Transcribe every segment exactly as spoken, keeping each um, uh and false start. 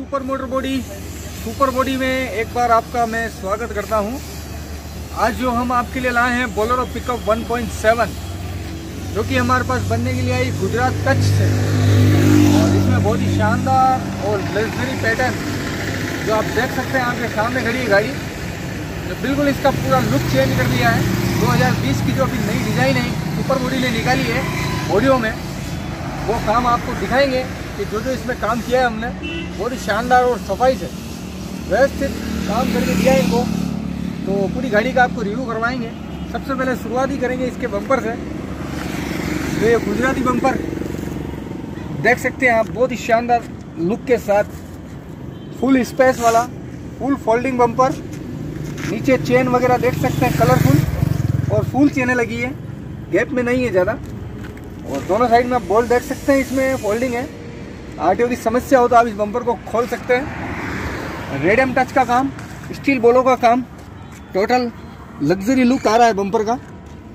Super motor body super body में एक बार आपका मैं स्वागत करता हूं। आज जो हम आपके लिए लाए हैं Bolero pickup one point seven, जो कि हमारे पास बनने के लिए आई गुजरात कच्छ से। और इसमें बहुत ही शानदार और लग्जरी पैटर्न जो आप देख सकते हैं, आपके सामने खड़ी है गाड़ी, जो बिल्कुल इसका पूरा लुक चेंज कर दिया है। दो हज़ार बीस की जो अभी नई डिज़ाइन है सुपर बॉडी ने निकाली है ऑडियो में, वो काम आपको दिखाएंगे कि जो जो इसमें काम किया है हमने, बहुत ही शानदार और सफाई से व्यवस्थित काम करके दिया है इनको। तो पूरी गाड़ी का आपको रिव्यू करवाएंगे। सबसे पहले शुरुआत ही करेंगे इसके बम्पर से। तो ये गुजराती बम्पर देख सकते हैं आप, बहुत ही शानदार लुक के साथ, फुल स्पेस वाला फुल फोल्डिंग बम्पर। नीचे चेन वगैरह देख सकते हैं कलरफुल और फुल चेनें लगी है, गैप में नहीं है ज़्यादा। और दोनों साइड में आप बोल्ट देख सकते हैं, इसमें फोल्डिंग है। आरटीओ की समस्या हो तो आप इस बम्पर को खोल सकते हैं। रेडियम टच का काम, स्टील बोलो का काम, टोटल लग्जरी लुक आ रहा है बम्पर का।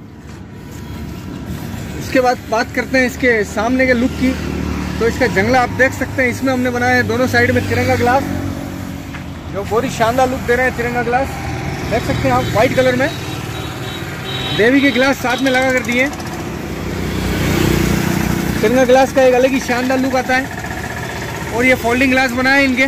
उसके बाद बात करते हैं इसके सामने के लुक की। तो इसका जंगला आप देख सकते हैं, इसमें हमने बनाया है दोनों साइड में तिरंगा ग्लास, जो बहुत ही शानदार लुक दे रहे हैं। तिरंगा ग्लास देख सकते हैं आप, वाइट कलर में देवी के ग्लास साथ में लगा कर दिए। तिरंगा ग्लास का एक अलग ही शानदार लुक आता है। और ये फोल्डिंग ग्लास बनाए इनके,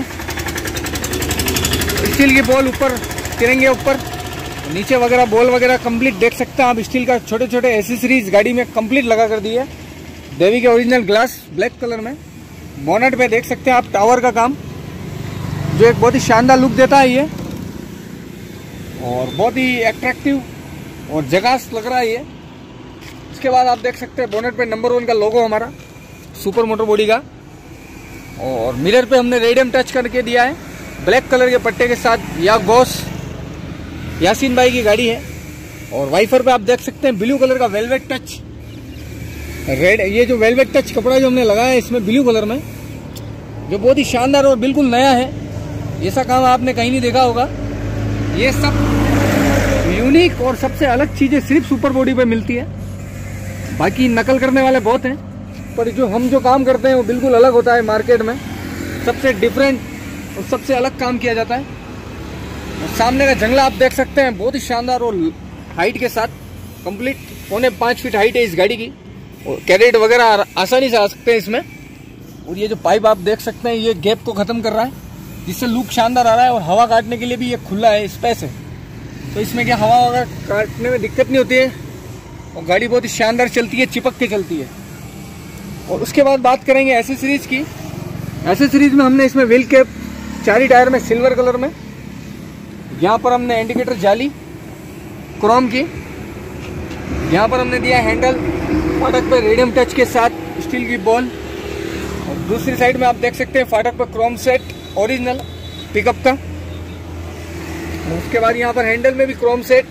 स्टील की बॉल ऊपर, तिरंगे ऊपर, नीचे वगैरह बॉल वगैरह कंप्लीट देख सकते हैं आप। स्टील का छोटे छोटे एसेसरीज गाड़ी में कंप्लीट लगा कर दी है। देवी के ओरिजिनल ग्लास ब्लैक कलर में। बोनट पे देख सकते हैं आप टावर का काम, जो एक बहुत ही शानदार लुक देता है ये, और बहुत ही अट्रैक्टिव और जगास लग रहा है ये। इसके बाद आप देख सकते हैं बोनट पे नंबर वन का लोगो हमारा सुपर मोटर बॉडी का। और मिरर पे हमने रेडियम टच करके दिया है ब्लैक कलर के पट्टे के साथ। या गॉस यासीन भाई की गाड़ी है। और वाइफर पे आप देख सकते हैं ब्लू कलर का वेलवेट टच, रेड, ये जो वेलवेट टच कपड़ा जो हमने लगाया है इसमें ब्लू कलर में, जो बहुत ही शानदार और बिल्कुल नया है। ऐसा काम आपने कहीं नहीं देखा होगा। ये सब यूनिक और सबसे अलग चीजें सिर्फ सुपर बॉडी पे मिलती है। बाकी नकल करने वाले बहुत हैं, पर जो हम जो काम करते हैं वो बिल्कुल अलग होता है। मार्केट में सबसे डिफरेंट और सबसे अलग काम किया जाता है। सामने का जंगला आप देख सकते हैं, बहुत ही शानदार और हाइट के साथ कंप्लीट पौने पाँच फीट हाइट है इस गाड़ी की। और कैरेट वगैरह आसानी से आ सकते हैं इसमें। और ये जो पाइप आप देख सकते हैं, ये गैप को ख़त्म कर रहा है, जिससे लुक शानदार आ रहा है। और हवा काटने के लिए भी ये खुला है, स्पेस है, तो इसमें क्या हवा वगैरह काटने में दिक्कत नहीं होती है। और गाड़ी बहुत ही शानदार चलती है, चिपक के चलती है। और उसके बाद बात करेंगे एसेसरीज की। एसेसरीज में हमने इसमें व्हील कैप चारी टायर में सिल्वर कलर में, यहाँ पर हमने इंडिकेटर जाली क्रोम की, यहाँ पर हमने दिया हैंडल फाटक पे रेडियम टच के साथ स्टील की बॉल। और दूसरी साइड में आप देख सकते हैं फाटक पर क्रोम सेट ओरिजिनल पिकअप का। उसके बाद यहाँ पर हैंडल में भी क्रोम सेट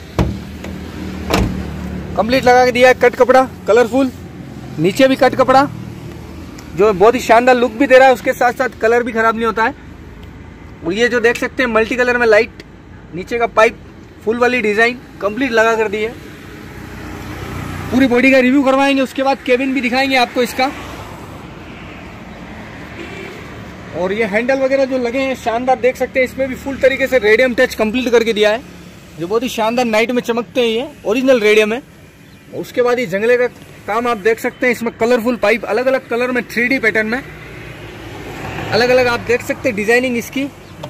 कंप्लीट लगा के दिया है। कट कपड़ा कलरफुल, नीचे भी कट कपड़ा, जो बहुत ही शानदार लुक भी दे रहा है, उसके साथ साथ कलर भी खराब नहीं होता है। और ये जो देख सकते हैं मल्टी कलर में लाइट, नीचे का पाइप, फुल वाली डिजाइन कंप्लीट लगा कर दी है। पूरी बॉडी का रिव्यू करवाएंगे, उसके बाद केबिन भी दिखाएंगे आपको इसका। और ये हैंडल वगैरह जो लगे हैं शानदार देख सकते हैं, इसमें भी फुल तरीके से रेडियम टच कंप्लीट करके दिया है, जो बहुत ही शानदार नाइट में चमकते हैं। ये ओरिजिनल रेडियम है। और उसके बाद ये जंगले का काम आप देख सकते हैं, इसमें कलरफुल पाइप अलग अलग कलर में थ्री डी पैटर्न में अलग अलग आप देख सकते हैं डिजाइनिंग इसकी।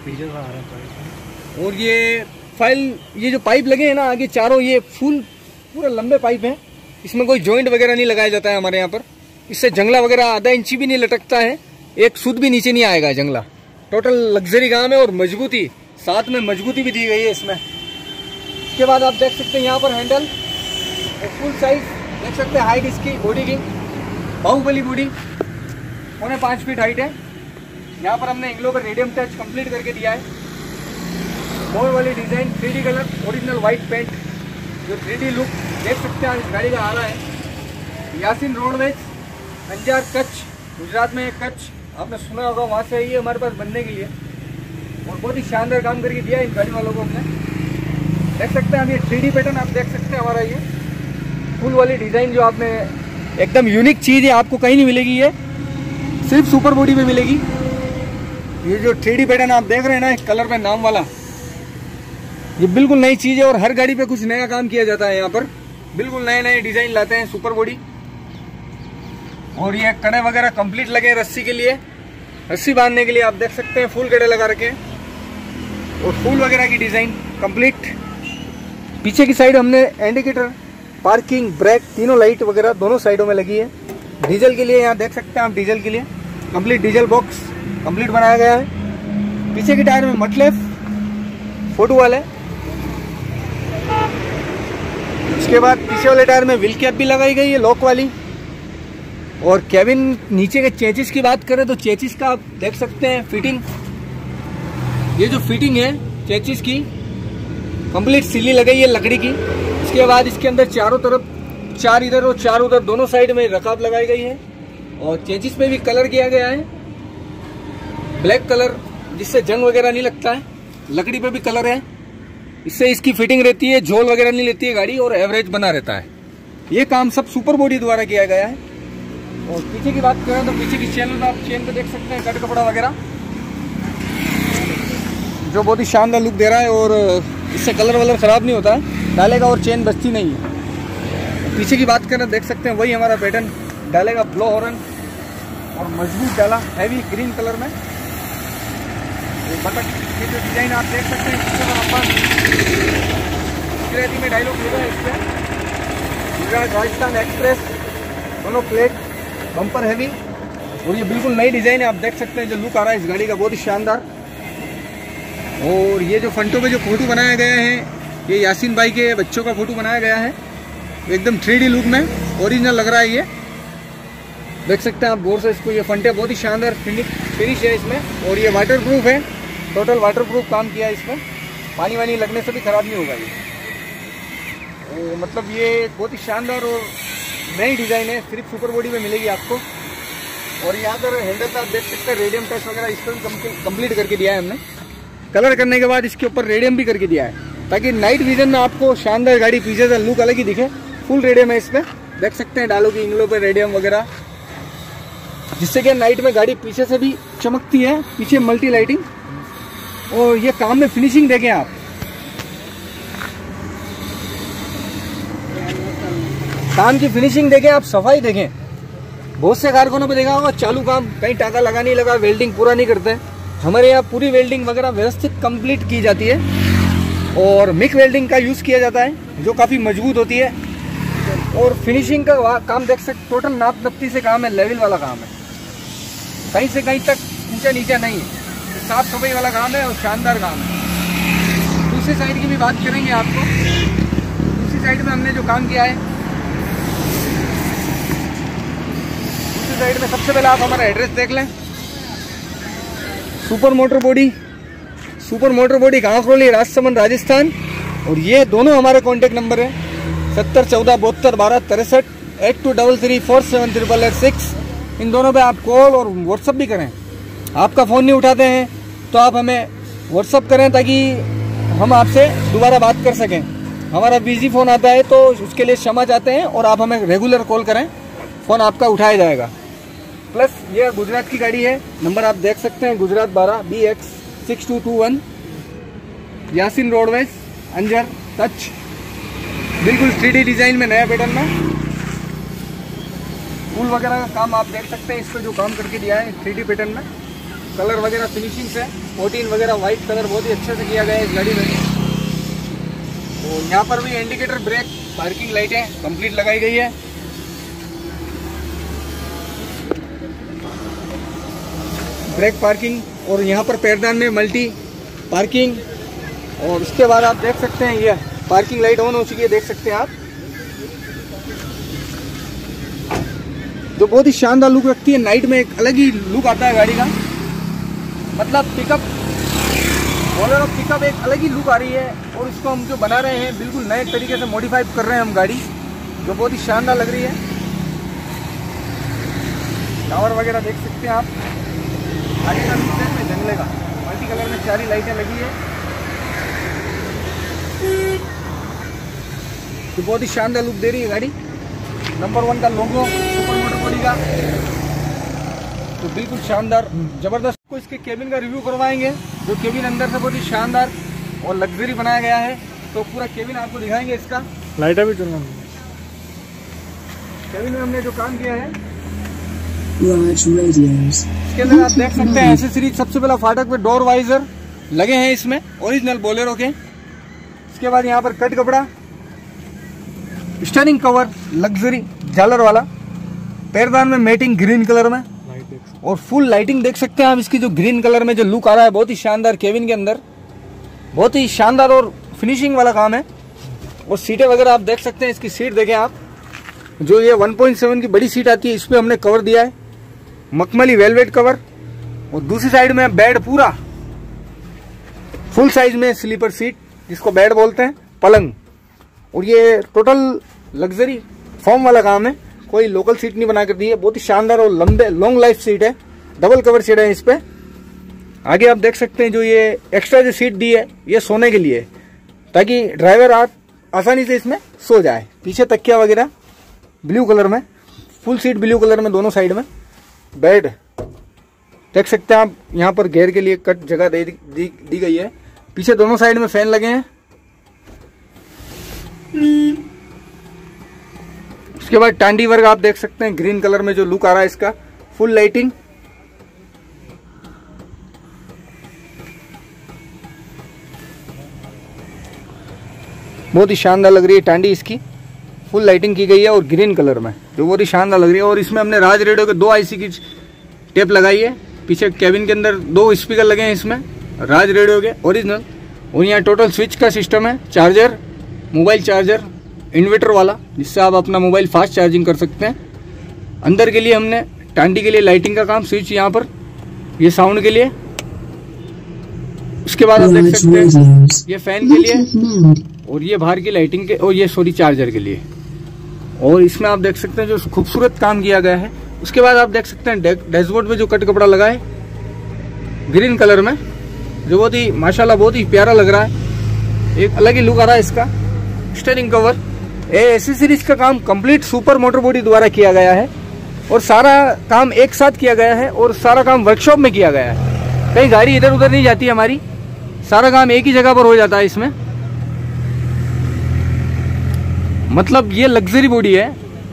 और ये फाइल, ये जो पाइप लगे हैं ना आगे चारों, ये फुल पूरा लंबे पाइप हैं। इसमें कोई जॉइंट वगैरह नहीं लगाया जाता है हमारे यहाँ पर। इससे जंगला वगैरह आधा इंची भी नहीं लटकता है, एक सूद भी नीचे नहीं आएगा जंगला। टोटल लग्जरी काम है और मजबूती, साथ में मजबूती भी दी गई है इसमें। इसके बाद आप देख सकते हैं यहाँ पर हैंडल और फुल साइज देख सकते हैं, हाइट इसकी बॉडी की बाहुबली बॉडी, पौने पाँच फीट हाइट है। यहाँ पर हमने इंग्लो पर रेडियम टच कंप्लीट करके दिया है। मोर वाली design, three D colour, original white paint, जो थ्री डी लुक देख सकते हैं इस गाड़ी का आ रहा है। यासीन रोडवेज अंजार कच्छ, गुजरात में कच्छ आपने सुना होगा, वहाँ से आई है हमारे पास बनने के लिए। और बहुत ही शानदार काम करके दिया है इन गाड़ी वालों को हमने। देख सकते हैं हम, ये थ्री डी पैटर्न आप देख सकते हैं हमारा, ये फुल वाली डिज़ाइन जो आपने एकदम यूनिक चीज़ है, आपको कहीं नहीं मिलेगी, ये सिर्फ सुपर बॉडी में मिलेगी। ये जो थ्री डी पैटर्न आप देख रहे हैं ना कलर पे नाम वाला, ये बिल्कुल नई चीज है और हर गाड़ी पे कुछ नया काम किया जाता है। यहाँ पर बिल्कुल नए नए डिजाइन लाते हैं सुपर बॉडी। और ये कड़े वगैरह कंप्लीट लगे रस्सी के लिए, रस्सी बांधने के लिए आप देख सकते हैं फुल कड़े लगा रखे हैं और फूल वगैरह की डिजाइन कंप्लीट। पीछे की साइड हमने इंडिकेटर, पार्किंग, ब्रेक, तीनों लाइट वगैरह दोनों साइडों में लगी है। डीजल के लिए यहाँ देख सकते हैं आप, डीजल के लिए कंप्लीट डीजल बॉक्स कंप्लीट बनाया गया है। पीछे के टायर में मटलेफ फोटो वाले, उसके बाद पीछे वाले टायर में व्हील कैप भी लगाई गई है लॉक वाली। और केबिन नीचे के चेचिस की बात करें तो चेचिस का आप देख सकते हैं फिटिंग, ये जो फिटिंग है चेचिस की कंप्लीट सिली लगाई है लकड़ी की। इसके बाद इसके अंदर चारों तरफ, चार इधर और चार उधर दोनों साइड में रकाब लगाई गई है। और चेचिस पे भी कलर किया गया है ब्लैक कलर, जिससे जंग वगैरह नहीं लगता है। लकड़ी पे भी कलर है, इससे इसकी फिटिंग रहती है, झोल वगैरह नहीं लेती है गाड़ी और एवरेज बना रहता है। ये काम सब सुपर बॉडी द्वारा किया गया है। और पीछे की बात करें तो पीछे की चेन में आप चेन पे देख सकते हैं कट कपड़ा वगैरह, जो बहुत ही शानदार लुक दे रहा है और इससे कलर वलर खराब नहीं होता है, डालेगा और चेन बचती नहीं है। पीछे की बात करें देख सकते हैं वही हमारा पैटर्न डालेगा, ब्लो हॉर्न और मजबूत डाला हैवी ग्रीन कलर में। बटक ये जो डिजाइन आप देख सकते हैं, गुजराती में डायलॉग लिखा है इस पर, गुजरात राजस्थान एक्सप्रेस, दोनों प्लेट, बम्पर हैवी। और ये बिल्कुल नई डिजाइन है, आप देख सकते हैं जो लुक आ रहा है इस गाड़ी का बहुत ही शानदार। और ये जो फ्रंटों पे जो फोटो बनाया गया है, ये यासीन भाई के बच्चों का फोटो बनाया गया है, एकदम थ्री डी लुक में ओरिजिनल लग रहा है। ये देख सकते हैं आप गौर से इसको, ये फ्रंटे बहुत ही शानदार फिनिश है इसमें। और ये वाटर प्रूफ है, टोटल वाटर प्रूफ काम किया है इसमें, पानी वानी लगने से भी खराब नहीं होगा ये। तो मतलब ये बहुत ही शानदार और नई डिज़ाइन है, सिर्फ सुपर बॉडी में मिलेगी आपको। और यहाँ पर हैंडल आप देख सकते हैं, रेडियम टच वगैरह इसको भी कंप्लीट करके दिया है हमने। कलर करने के बाद इसके ऊपर रेडियम भी करके दिया है, ताकि नाइट विजन में आपको शानदार गाड़ी पीछे से लुक अलग ही दिखे। फुल रेडियम है इसमें, देख सकते हैं डालों की इंगलों पे रेडियम वगैरह, जिससे कि नाइट में गाड़ी पीछे से भी चमकती है, पीछे मल्टी लाइटिंग। और ये काम में फिनिशिंग देखें आप, काम की फिनिशिंग देखें आप, सफाई देखें। बहुत से कारखानों पे देखा होगा चालू काम, कहीं टाका लगा नहीं लगा, वेल्डिंग पूरा नहीं करते। हमारे यहाँ पूरी वेल्डिंग वगैरह व्यवस्थित कंप्लीट की जाती है और मिक वेल्डिंग का यूज़ किया जाता है, जो काफ़ी मजबूत होती है। और फिनिशिंग का काम देख सकते, टोटल नाप नपती से काम है, लेवल वाला काम है, कहीं से कहीं तक ऊंचा नीचा नहीं है, साफ सफाई वाला काम है और शानदार काम है। दूसरी साइड की भी बात करेंगे आपको, दूसरी साइड में हमने जो काम किया है, दूसरी साइड में सबसे पहले आप हमारा एड्रेस देख लें। Super motor body, super motor body गाँवखरोली, राजसमंद, राजस्थान। और ये दोनों हमारे कॉन्टेक्ट नंबर है सत्तर चौदह बहत्तर बारह तिरसठ eight two double three four seven triple eight six. इन दोनों पे आप कॉल और व्हाट्सअप भी करें। आपका फ़ोन नहीं उठाते हैं तो आप हमें व्हाट्सअप करें, ताकि हम आपसे दोबारा बात कर सकें। हमारा बिजी फ़ोन आता है तो उसके लिए क्षमा चाहते हैं, और आप हमें रेगुलर कॉल करें, फ़ोन आपका उठाया जाएगा। प्लस ये गुजरात की गाड़ी है, नंबर आप देख सकते हैं, गुजरात बारह B X six two two one, Yasin roadways, Anjar, touch, बिल्कुल थ्री डी डिज़ाइन में, नया पैटर्न में। फूल वगैरह का काम आप देख सकते हैं, इस पर जो काम करके दिया है थ्री डी पैटर्न में, कलर वगैरह फिनिशिंग से, फोर्टीन वगैरह वाइट कलर बहुत ही अच्छे से किया गया है इस गाड़ी में। तो यहाँ पर भी इंडिकेटर, ब्रेक, पार्किंग लाइटें कंप्लीट लगाई गई है। ब्रेक, पार्किंग, और यहाँ पर पैरदान में मल्टी पार्किंग। और उसके बाद आप देख सकते हैं ये पार्किंग लाइट ऑन हो चुकी है, देख सकते हैं आप, जो बहुत ही शानदार लुक रखती है। नाइट में एक अलग ही लुक आता है गाड़ी का, मतलब पिकअप, बोलेरो पिकअप एक अलग ही लुक आ रही है। और इसको हम जो बना रहे हैं बिल्कुल नए तरीके से मॉडिफाई कर रहे हैं हम गाड़ी, जो बहुत ही शानदार लग रही है। टावर वगैरह देख सकते हैं आप, आगे का लुक में जंगले का मल्टी कलर में सारी लाइटें लगी है, तो बहुत ही शानदार लुक दे रही है गाड़ी। नंबर वन का लोगो सुपर मोटर बॉडी का, तो बिल्कुल शानदार जबरदस्त। इसके केबिन का रिव्यू करवाएंगे, जो केबिन अंदर से बहुत ही शानदार और लग्जरी बनाया गया है। तो पूरा केबिन आपको दिखाएंगे। इसका लाइटा भी चलना। केबिन में हमने जो काम किया है, Radios. इसके अंदर आप देख सकते हैं एसेसरीज। सबसे पहला फाटक पे डोर वाइजर लगे हैं इसमें, ओरिजिनल बोलेरो के। इसके बाद यहाँ पर कट कपड़ा, स्टनिंग कवर, लग्जरी झालर वाला, पैरदान में मैटिंग ग्रीन कलर में, और फुल लाइटिंग देख सकते हैं आप इसकी। जो ग्रीन कलर में जो लुक आ रहा है, बहुत ही शानदार केबिन के अंदर, बहुत ही शानदार और फिनिशिंग वाला काम है। और सीटें वगैरह आप देख सकते हैं। इसकी सीट देखें आप, जो ये वन पॉइंट सेवन की बड़ी सीट आती है, इस पे हमने कवर दिया है मखमली वेलवेट कवर। और दूसरी साइड में बेड, पूरा फुल साइज में स्लीपर सीट, जिसको बेड बोलते हैं, पलंग। और ये टोटल लग्जरी फॉर्म वाला काम है, कोई लोकल सीट नहीं बना कर दी है। बहुत ही शानदार और लंबे लॉन्ग लाइफ सीट है, डबल कवर सीट है इस पे। आगे आप देख सकते हैं जो ये एक्स्ट्रा जो सीट दी है, ये सोने के लिए है, ताकि ड्राइवर आप आसानी से इसमें सो जाए। पीछे तकिया वगैरह ब्लू कलर में, फुल सीट ब्लू कलर में दोनों साइड में। बेड देख सकते हैं आप, यहाँ पर घेर के लिए कट जगह दे दी, दी गई है। पीछे दोनों साइड में फैन लगे हैं। उसके बाद टांडी वर्क आप देख सकते हैं, ग्रीन कलर में जो लुक आ रहा है इसका, फुल लाइटिंग। बहुत ही शानदार लग रही है टांडी इसकी, फुल लाइटिंग की गई है और ग्रीन कलर में, जो बहुत ही शानदार लग रही है। और इसमें हमने राज रेडियो के दो आईसी की टेप लगाई है। पीछे केबिन के अंदर दो स्पीकर लगे हैं इसमें, राज रेडियो के ओरिजिनल। और यहाँ टोटल स्विच का सिस्टम है, चार्जर, मोबाइल चार्जर, इन्वर्टर वाला, जिससे आप अपना मोबाइल फास्ट चार्जिंग कर सकते हैं। अंदर के लिए हमने टांडी के लिए लाइटिंग का काम, स्विच यहाँ पर, ये साउंड के लिए। उसके बाद आप देख सकते हैं ये फैन के लिए, और ये बाहर की लाइटिंग के, और ये सॉरी चार्जर के लिए। और इसमें आप देख सकते हैं जो खूबसूरत काम किया गया है। उसके बाद आप देख सकते हैं डैशबोर्ड में जो कट कपड़ा लगा है ग्रीन कलर में, जो बहुत ही माशाल्लाह बहुत ही प्यारा लग रहा है, एक अलग ही लुक आ रहा है इसका। स्टीयरिंग कवर, एसेसरीज का काम कंप्लीट सुपर मोटर बॉडी द्वारा किया गया है, और सारा काम एक साथ किया गया है, और सारा काम वर्कशॉप में किया गया है। कहीं गाड़ी इधर उधर नहीं जाती हमारी, सारा काम एक ही जगह पर हो जाता है इसमें। मतलब ये लग्जरी बॉडी है,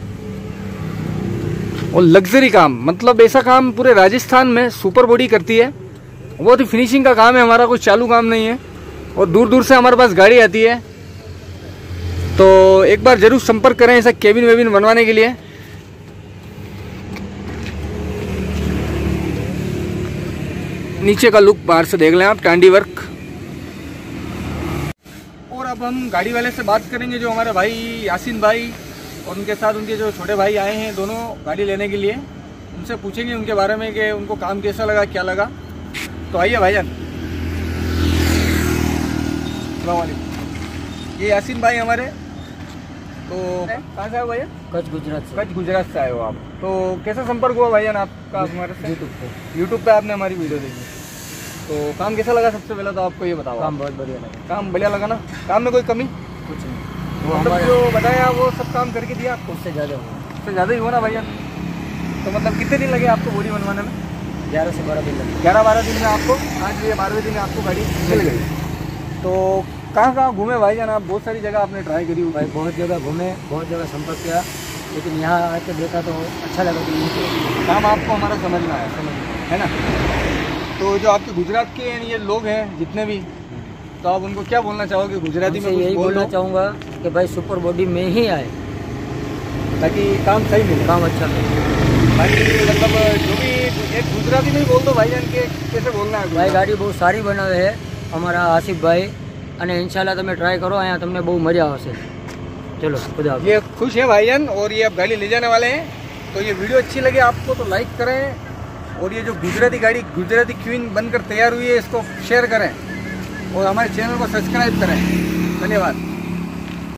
और लग्जरी काम, मतलब ऐसा काम पूरे राजस्थान में सुपर बॉडी करती है। बहुत ही फिनिशिंग का काम है हमारा, कुछ चालू काम नहीं है। और दूर दूर से हमारे पास गाड़ी आती है, तो एक बार जरूर संपर्क करें ऐसा केबिन वेबिन बनवाने के लिए। नीचे का लुक बाहर से देख लें आप, टांडी वर्क। और अब हम गाड़ी वाले से बात करेंगे, जो हमारे भाई यासीन भाई और उनके साथ उनके जो छोटे भाई आए हैं, दोनों गाड़ी लेने के लिए। उनसे पूछेंगे उनके बारे में कि उनको काम कैसा लगा, क्या लगा। तो आइए भाईजान। अस्सलाम वालेकुम। ये यासीन भाई हमारे, तो कहाँ से आए हो भैया? कच्छ गुजरात से। कच्छ गुजरात से आए हो आप। तो कैसा संपर्क हुआ भाईजान आपका हमारे से? यूट्यूब पे। यूट्यूब पे आपने हमारी वीडियो देखी, तो काम कैसा लगा? सबसे पहले तो आपको ये बताओ। काम बहुत बढ़िया लगा। काम बढ़िया लगा ना? काम में कोई कमी? कुछ नहीं, वो मतलब जो बताया वो सब काम करके दिया आपको? उससे ज़्यादा हुआ। उससे ज़्यादा ही हुआ ना भैया? तो मतलब कितने दिन लगे आपको बॉडी बनवाने में? ग्यारह से बारह दिन लगे। ग्यारह बारह दिन में आपको, आज ये बारहवें दिन में आपको गाड़ी मिल गई। तो कहाँ कहाँ घूमे भाईजान आप? बहुत सारी जगह आपने ट्राई करी भाई, बहुत जगह घूमे, बहुत जगह संपर्क किया, लेकिन यहाँ आके देखा तो अच्छा लगा कि काम आपको हमारा समझ में आया, समझ है ना? तो जो आपके गुजरात के ये लोग हैं जितने भी, तो आप उनको क्या बोलना चाहोगे गुजराती में? यही बोल बोलना चाहूँगा कि भाई सुपर बॉडी में ही आए, ताकि काम सही मिले, काम अच्छा मिले। बाकी मतलब जो भी एक गुजराती में ही बोल दो भाईजान के कैसे बोलना है। भाई गाड़ी बहुत सारी बनावे है અમારા આસિફ ભાઈ, અને ઇન્શાલ્લાહ તમે ટ્રાય કરો, અહીંયા તમને બહુ મજા આવશે। चलो खुदा हाफिज़। ये खुश है भाईजान, और ये अब गाड़ी ले जाने वाले हैं। तो ये वीडियो अच्छी लगे आपको तो लाइक करें, और ये जो गुजराती गाड़ी गुजराती क्वीन बनकर तैयार हुई है, इसको शेयर करें, और हमारे चैनल को सब्सक्राइब करें। धन्यवाद।